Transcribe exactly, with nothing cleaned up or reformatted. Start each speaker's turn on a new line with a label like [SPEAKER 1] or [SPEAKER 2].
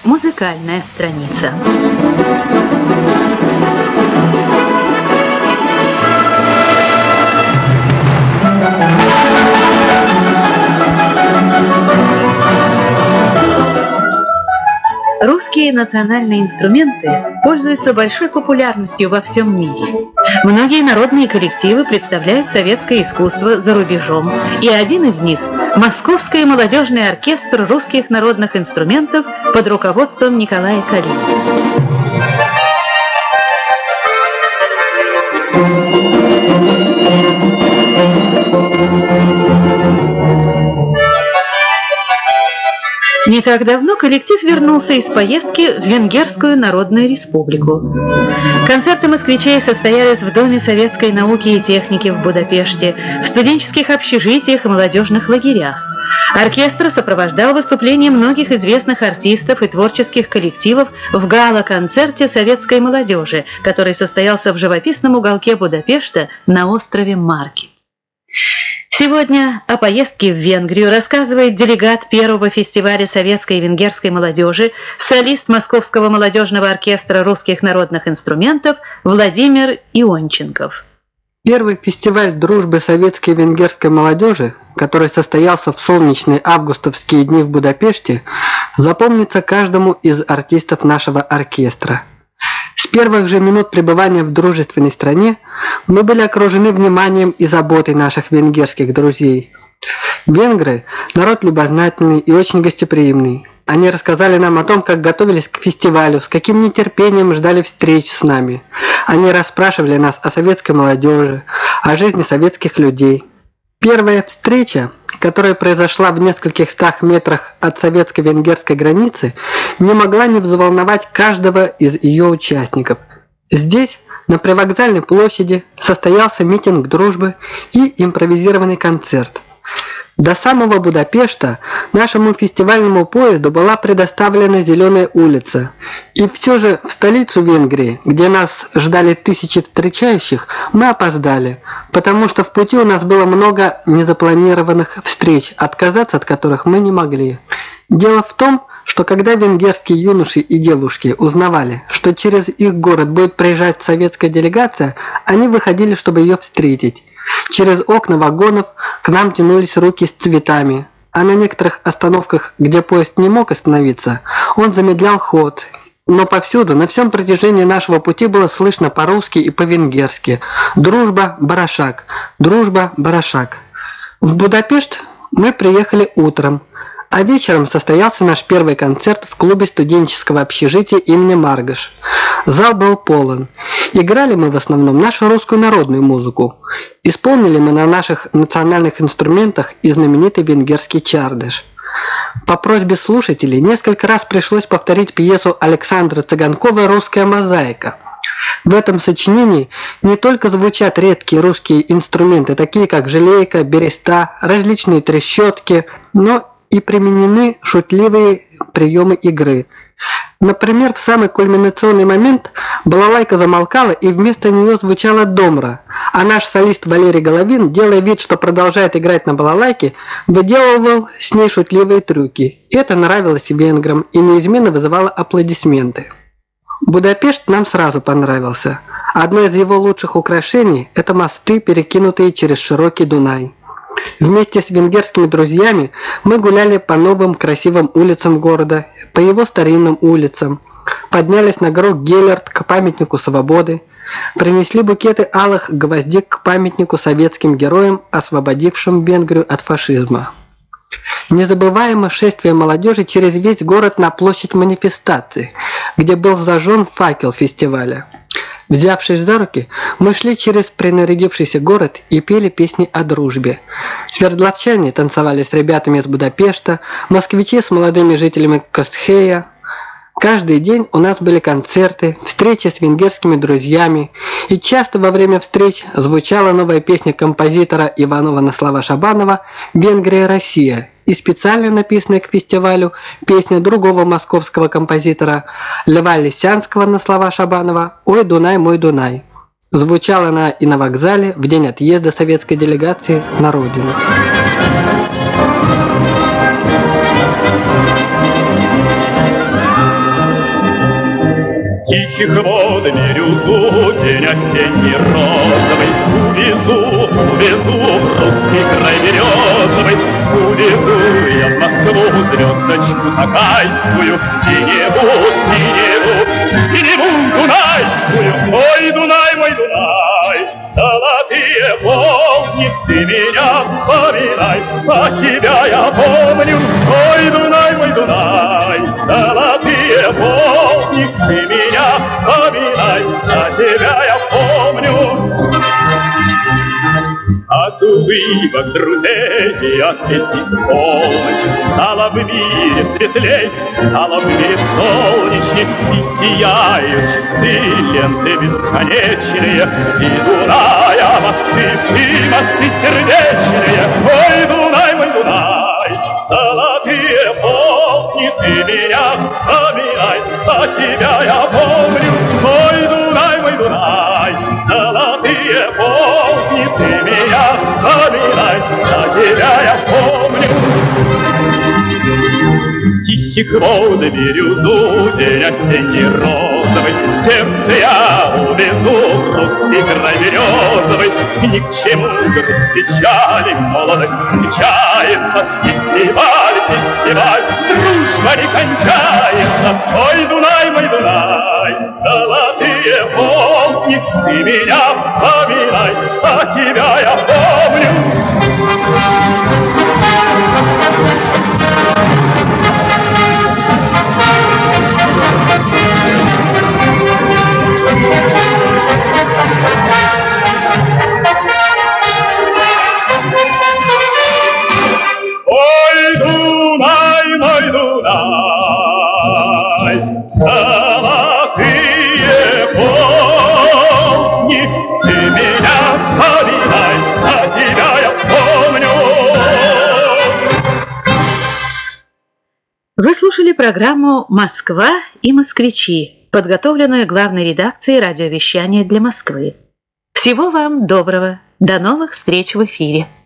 [SPEAKER 1] Музыкальная страница. Русские национальные инструменты пользуются большой популярностью во всем мире. Многие народные коллективы представляют советское искусство за рубежом, и один из них – Московский молодежный оркестр русских народных инструментов под руководством Николая Калинина. Не так давно коллектив вернулся из поездки в Венгерскую Народную Республику. Концерты москвичей состоялись в Доме советской науки и техники в Будапеште, в студенческих общежитиях и молодежных лагерях. Оркестр сопровождал выступления многих известных артистов и творческих коллективов в гала-концерте советской молодежи, который состоялся в живописном уголке Будапешта на острове Маркет. Сегодня о поездке в Венгрию рассказывает делегат первого фестиваля советской и венгерской молодежи, солист Московского молодежного оркестра русских народных инструментов Владимир Ионченков.
[SPEAKER 2] Первый фестиваль дружбы советской и венгерской молодежи, который состоялся в солнечные августовские дни в Будапеште, запомнится каждому из артистов нашего оркестра. С первых же минут пребывания в дружественной стране мы были окружены вниманием и заботой наших венгерских друзей. Венгры – народ любознательный и очень гостеприимный. Они рассказали нам о том, как готовились к фестивалю, с каким нетерпением ждали встреч с нами. Они расспрашивали нас о советской молодежи, о жизни советских людей. Первая встреча, которая произошла в нескольких стах метрах от советско-венгерской границы, не могла не взволновать каждого из ее участников. Здесь, на привокзальной площади, состоялся митинг дружбы и импровизированный концерт. До самого Будапешта нашему фестивальному поезду была предоставлена зеленая улица. И все же в столицу Венгрии, где нас ждали тысячи встречающих, мы опоздали, потому что в пути у нас было много незапланированных встреч, отказаться от которых мы не могли. Дело в том, что когда венгерские юноши и девушки узнавали, что через их город будет приезжать советская делегация, они выходили, чтобы ее встретить. Через окна вагонов к нам тянулись руки с цветами, а на некоторых остановках, где поезд не мог остановиться, он замедлял ход. Но повсюду, на всем протяжении нашего пути было слышно по-русски и по-венгерски: «Дружба, барашак! Дружба, барашак!». В Будапешт мы приехали утром, а вечером состоялся наш первый концерт в клубе студенческого общежития имени Маргаш. Зал был полон. Играли мы в основном нашу русскую народную музыку. Исполнили мы на наших национальных инструментах и знаменитый венгерский чардыш. По просьбе слушателей несколько раз пришлось повторить пьесу Александра Цыганкова «Русская мозаика». В этом сочинении не только звучат редкие русские инструменты, такие как желейка, береста, различные трещотки, но и применены шутливые приемы игры. Например, в самый кульминационный момент балалайка замолкала, и вместо нее звучала домра, а наш солист Валерий Головин, делая вид, что продолжает играть на балалайке, выделывал с ней шутливые трюки. Это нравилось венграм и неизменно вызывало аплодисменты. Будапешт нам сразу понравился. Одно из его лучших украшений – это мосты, перекинутые через широкий Дунай. Вместе с венгерскими друзьями мы гуляли по новым красивым улицам города, по его старинным улицам, поднялись на гору Гелерт к памятнику свободы, принесли букеты алых гвоздик к памятнику советским героям, освободившим Венгрию от фашизма. Незабываемо шествие молодежи через весь город на площадь манифестации, где был зажжен факел фестиваля. Взявшись за руки, мы шли через принарядившийся город и пели песни о дружбе. Свердловчане танцевали с ребятами из Будапешта, москвичи с молодыми жителями Костхея. Каждый день у нас были концерты, встречи с венгерскими друзьями, и часто во время встреч звучала новая песня композитора Иванова на слова Шабанова «Венгрия, Россия», и специально написанная к фестивалю песня другого московского композитора Льва Лисянского на слова Шабанова «Ой, Дунай, мой Дунай». Звучала она и на вокзале в день отъезда советской делегации на родину.
[SPEAKER 3] тихих вод бирюзу, день осенний розовый. Увезу, увезу в русский край березовый, увезу я в Москву звездочку токайскую, синеву, синеву, синеву дунайскую. Ой, Дунай, мой Дунай, золотые волны, ты меня вспоминай, а тебя я помню. Ой, Дунай, мой Дунай, золотые волны, ты меня вспоминай, а тебя я помню. От улыбок друзей и от песни полночи стало в мире светлей, стало в мире солнечней, и сияют чистые ленты бесконечные, и Дуная мосты, и мосты сердечные. Ой, Дунай, мой Дунай, золотые волны, ты меня вспоминай, а тебя я помню. Ой, Дунай, мой Дунай, золотые волны, ты меня вспоминай, а тебя я помню. Тихих вод бирюзу, день осенний розовый, сердце я увезу в русский край березовый. Ни к чему грусть печали, молодость встречается, фестиваль, фестиваль, дружба не кончается. Ой, Дунай, мой Дунай, золотые волны, ты меня вспоминай, а тебя я помню. Ой, Дунай, мой Дунай, золотые волны, ты меня вспоминай, а тебя я помню.
[SPEAKER 1] Вы слушали программу «Москва и москвичи», подготовленную главной редакцией радиовещания для Москвы. Всего вам доброго. До новых встреч в эфире.